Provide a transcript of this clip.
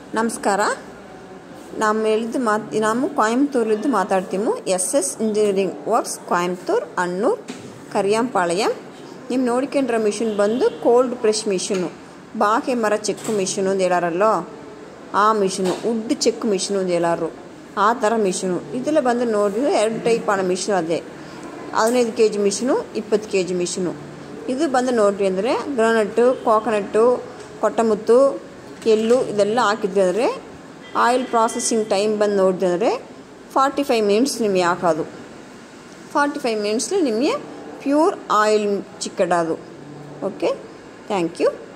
ನಮಸ್ಕಾರ. ನಾವು ಕೊಯಂಬತ್ತೂರಲ್ಲಿದ್ದು ಮಾತಾಡ್ತೀವಿ. SS engineering works Coimbatore, Annur, Kariyampalayam. ನೀವು ನೋಡ್ಕೊಂಡ್ರ ಮಿಷಿನ್ ಬಂದು ಕೋಲ್ಡ್ ಪ್ರೆಸ್ ಮಿಷಿನು, ಬಾಕೆ ಮರಚೆಕ್ಕು ಮಿಷಿನು ಅಂತ ಹೇಳಾರಲ್ಲೋ ಆ ಮಿಷಿನು, ವುಡ್ ಚೆಕ್ ಮಿಷಿನು ಅಂತ ಹೇಳಾರು ಆ ಥರ ಮಿಷಿನು. ಇದೆಲ್ಲ ಬಂದು ನೋಡಿದ್ರೆ 2 ಟೈಪ್ ಆದ ಮಿಷಿನು. ಅದೇ 15 kg ಮಿಷಿನು, 20 kg ಮಿಷಿನು. ಇದು ಬಂದು ನೋಡ್ರಿ ಅಂದರೆ ಗ್ರಾನಟ್ಟು, ಕೋಕೋನಟ್ಟು, ಕೊಟ್ಟಮುತ್ತು, ಎಳ್ಳು ಇದೆಲ್ಲ ಹಾಕಿದ್ವಿ ಅಂದರೆ ಆಯಿಲ್ ಪ್ರಾಸೆಸಿಂಗ್ ಟೈಮ್ ಬಂದು ನೋಡಿದೆ ಅಂದರೆ 45 ಮಿನಿಟ್ಸ್ ನಿಮಗೆ ಹಾಕೋದು. 45 ಮಿನಿಟ್ಸ್ಲಿ ನಿಮಗೆ ಪ್ಯೂರ್ ಆಯಿಲ್ ಚಿಕ್ಕಡೋದು. Okay, thank you.